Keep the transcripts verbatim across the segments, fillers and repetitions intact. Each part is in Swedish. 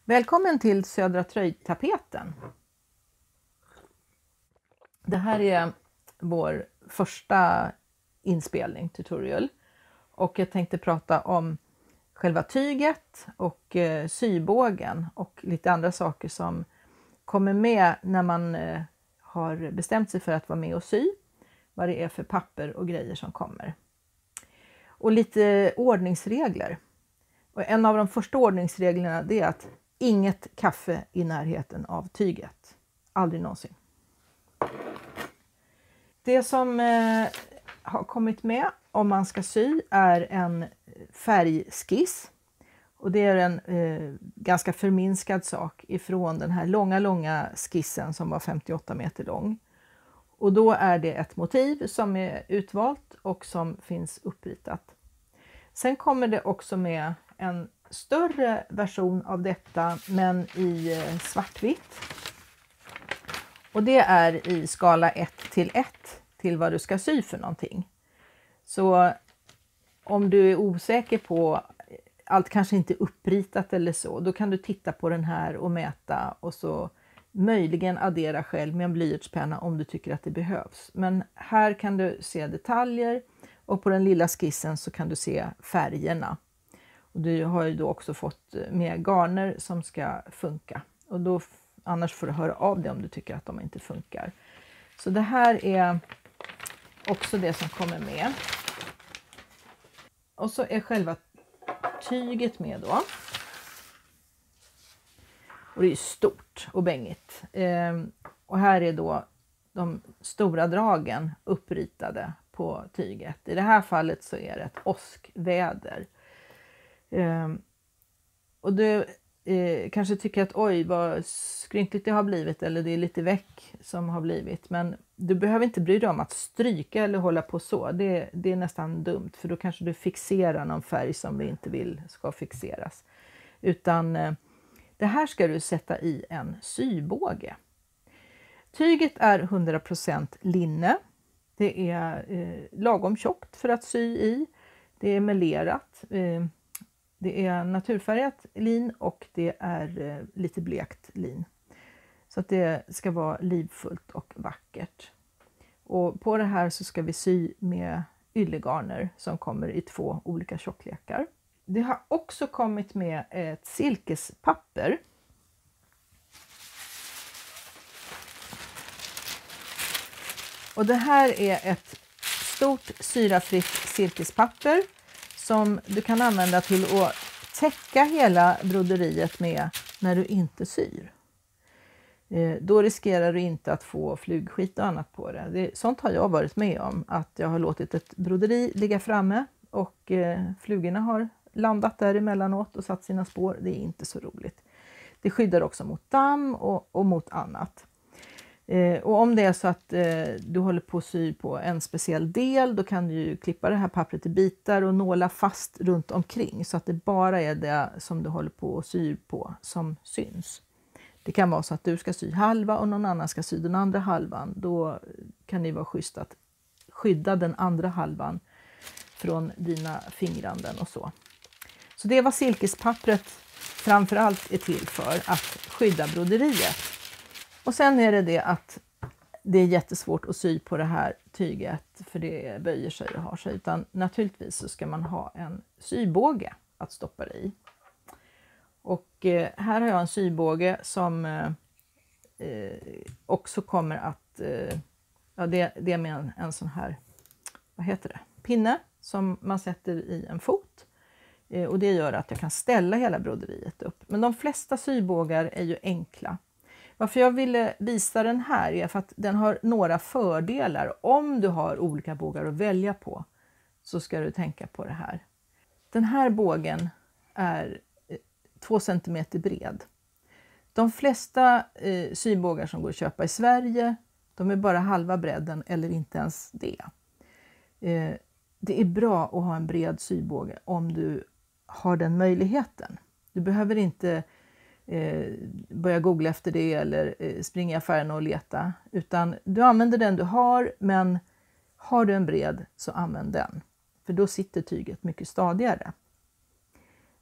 Välkommen till Södra Tröjtapeten. Det här är vår första inspelning, tutorial. Och jag tänkte prata om själva tyget och eh, sybågen och lite andra saker som kommer med när man eh, har bestämt sig för att vara med och sy. Vad det är för papper och grejer som kommer. Och lite ordningsregler. Och en av de första ordningsreglerna det är att inget kaffe i närheten av tyget. Aldrig någonsin. Det som eh, har kommit med om man ska sy är en färgskiss. Och det är en eh, ganska förminskad sak ifrån den här långa, långa skissen som var femtioåtta meter lång. Och då är det ett motiv som är utvalt och som finns uppritat. Sen kommer det också med en större version av detta men i svartvitt. Och det är i skala ett till ett till vad du ska sy för någonting. Så om du är osäker på, allt kanske inte är uppritat eller så, då kan du titta på den här och mäta och så möjligen addera själv med en blyertspenna om du tycker att det behövs. Men här kan du se detaljer och på den lilla skissen så kan du se färgerna. Och du har ju då också fått med garner som ska funka. Och då, annars får du höra av dig om du tycker att de inte funkar. Så det här är också det som kommer med. Och så är själva tyget med då. Och det är stort och bängigt. Ehm, och här är då de stora dragen uppritade på tyget. I det här fallet så är det ett åskväder. Um, och du eh, kanske tycker att oj vad skrynkligt det har blivit eller det är lite väck som har blivit. Men du behöver inte bry dig om att stryka eller hålla på så. Det, det är nästan dumt för då kanske du fixerar någon färg som du inte vill ska fixeras. Utan eh, det här ska du sätta i en sybåge. Tyget är hundra procent linne. Det är eh, lagom tjockt för att sy i. Det är melerat. Eh, Det är naturfärgat lin och det är eh, lite blekt lin. Så att det ska vara livfullt och vackert. Och på det här så ska vi sy med yllegarner som kommer i två olika tjocklekar. Det har också kommit med ett silkespapper. Och det här är ett stort syrafritt silkespapper som du kan använda till att täcka hela broderiet med när du inte syr. Eh, då riskerar du inte att få flugskit och annat på det. det. Sånt har jag varit med om, att jag har låtit ett broderi ligga framme och eh, flugorna har landat där emellanåt och satt sina spår. Det är inte så roligt. Det skyddar också mot damm och, och mot annat. Eh, och om det är så att eh, du håller på att sy på en speciell del, då kan du ju klippa det här pappret i bitar och nåla fast runt omkring så att det bara är det som du håller på att sy på som syns. Det kan vara så att du ska sy halva och någon annan ska sy den andra halvan. Då kan det vara schysst att skydda den andra halvan från dina fingranden och så. Så det är vad silkespappret framförallt är till för, att skydda broderiet. Och sen är det det att det är jättesvårt att sy på det här tyget för det böjer sig och har sig. Utan naturligtvis så ska man ha en sybåge att stoppa det i. Och eh, här har jag en sybåge som eh, också kommer att, eh, ja det, det är med en, en sån här, vad heter det, pinne som man sätter i en fot. Eh, och det gör att jag kan ställa hela broderiet upp. Men de flesta sybågar är ju enkla. Varför jag ville visa den här är för att den har några fördelar. Om du har olika bågar att välja på så ska du tänka på det här. Den här bågen är två centimeter bred. De flesta eh, sybågar som går att köpa i Sverige, de är bara halva bredden eller inte ens det. Eh, det är bra att ha en bred sybåge om du har den möjligheten. Du behöver inte Eh, börja googla efter det eller eh, springa i affären och leta, utan du använder den du har, men har du en bred så använd den, för då sitter tyget mycket stadigare.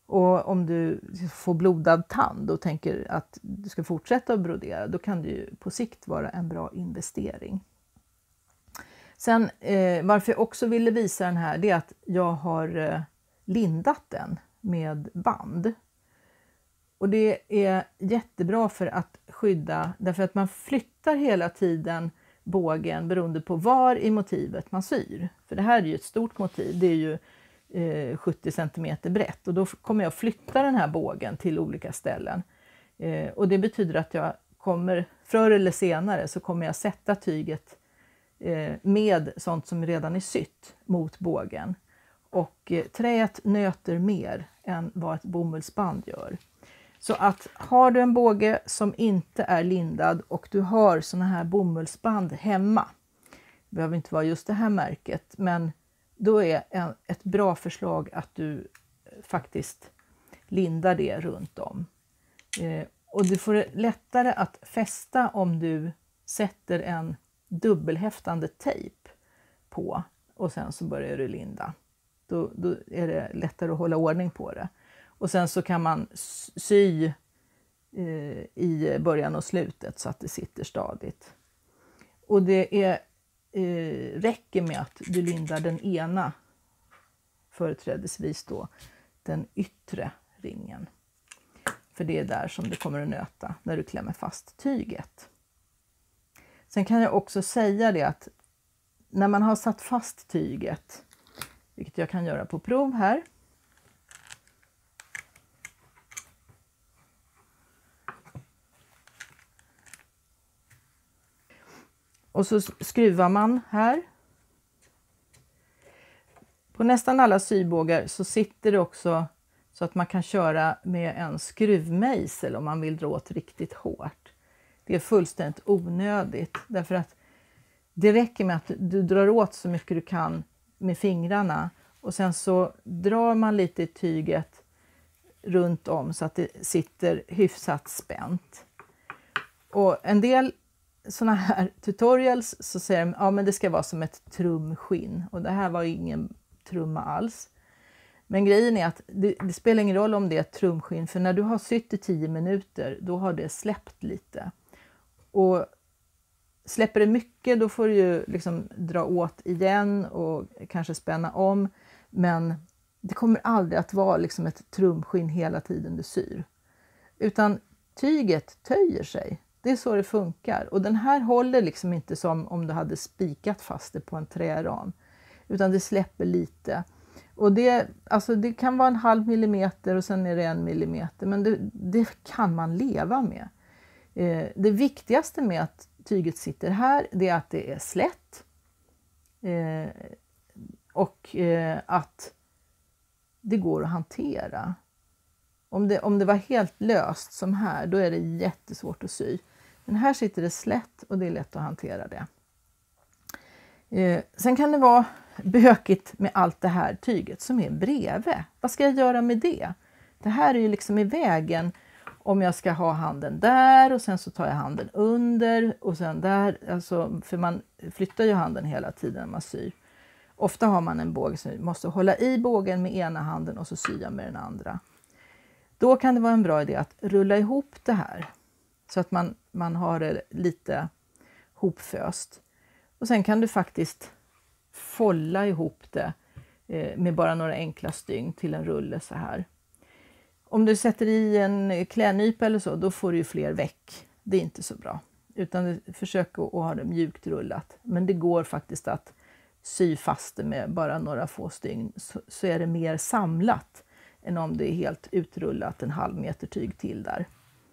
Och om du får blodad tand och tänker att du ska fortsätta att brodera, då kan det ju på sikt vara en bra investering. Sen eh, varför jag också ville visa den här, det är att jag har eh, lindat den med band. Och det är jättebra för att skydda, därför att man flyttar hela tiden bågen beroende på var i motivet man syr. För det här är ju ett stort motiv, det är ju eh, sjuttio centimeter brett, och då kommer jag flytta den här bågen till olika ställen. Eh, och det betyder att jag kommer, förr eller senare så kommer jag sätta tyget eh, med sånt som redan är sytt mot bågen. Och eh, träet nöter mer än vad ett bomullsband gör. Så att har du en båge som inte är lindad och du har såna här bomullsband hemma, det behöver inte vara just det här märket, men då är en, ett bra förslag att du faktiskt lindar det runt om. Eh, och du får det lättare att fästa om du sätter en dubbelhäftande tejp på och sen så börjar du linda. Då, då är det lättare att hålla ordning på det. Och sen så kan man sy eh, i början och slutet så att det sitter stadigt. Och det är, eh, räcker med att du lindar den ena, företrädesvis då den yttre ringen. För det är där som det kommer att nöta när du klämmer fast tyget. Sen kan jag också säga det att när man har satt fast tyget, vilket jag kan göra på prov här. Och så skruvar man här. På nästan alla sybågar så sitter det också så att man kan köra med en skruvmejsel om man vill dra åt riktigt hårt. Det är fullständigt onödigt därför att det räcker med att du drar åt så mycket du kan med fingrarna och sen så drar man lite i tyget runt om så att det sitter hyfsat spänt. Och en del såna här tutorials så säger de, ja men det ska vara som ett trumskinn, och det här var ingen trumma alls. Men grejen är att det, det spelar ingen roll om det är ett trumskinn, för när du har sytt i tio minuter då har det släppt lite. Och släpper det mycket då får du ju liksom dra åt igen och kanske spänna om, men det kommer aldrig att vara liksom ett trumskinn hela tiden du syr. Utan tyget töjer sig. Det är så det funkar. Och den här håller liksom inte som om du hade spikat fast det på en träram. Utan det släpper lite. Och det, alltså det kan vara en halv millimeter och sen är det en millimeter. Men det, det kan man leva med. Eh, det viktigaste med att tyget sitter här, det är att det är slätt. Eh, och eh, att det går att hantera. Om det, om det var helt löst som här, då är det jättesvårt att sy. Men här sitter det slätt och det är lätt att hantera det. Eh, sen kan det vara bökigt med allt det här tyget som är bredvid. Vad ska jag göra med det? Det här är ju liksom i vägen om jag ska ha handen där och sen så tar jag handen under och sen där. Alltså, för man flyttar ju handen hela tiden när man syr. Ofta har man en båge som måste hålla i bågen med ena handen och så sya med den andra. Då kan det vara en bra idé att rulla ihop det här så att man, man har det lite hopföst. Och sen kan du faktiskt folla ihop det eh, med bara några enkla stygn till en rulle så här. Om du sätter i en klädnypa eller så, då får du ju fler veck. Det är inte så bra. Utan försök att ha det mjukt rullat. Men det går faktiskt att sy fast det med bara några få stygn, så, så är det mer samlat än om det är helt utrullat en halv meter tyg till där.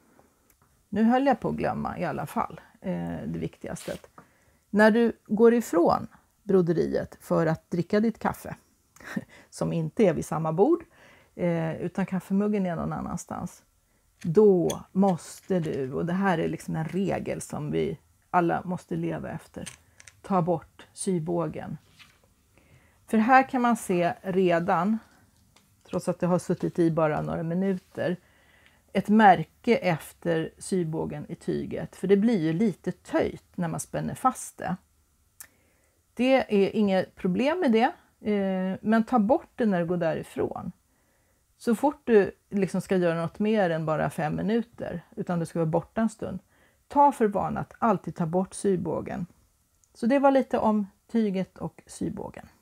Nu höll jag på att glömma i alla fall eh, det viktigaste. När du går ifrån broderiet för att dricka ditt kaffe, som inte är vid samma bord, eh, utan kaffemuggen är någon annanstans, då måste du, och det här är liksom en regel som vi alla måste leva efter, ta bort sybågen. För här kan man se redan, trots att det har suttit i bara några minuter, ett märke efter sybågen i tyget. För det blir ju lite töjt när man spänner fast det. Det är inget problem med det, men ta bort det när du går därifrån. Så fort du liksom ska göra något mer än bara fem minuter, utan du ska vara borta en stund, ta för vana att alltid ta bort sybågen. Så det var lite om tyget och sybågen.